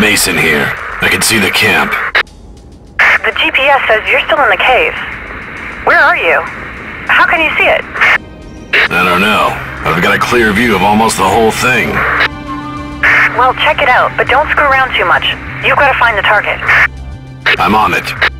Mason here. I can see the camp. The GPS says you're still in the cave. Where are you? How can you see it? I don't know. I've got a clear view of almost the whole thing. Well, check it out, but don't screw around too much. You've got to find the target. I'm on it.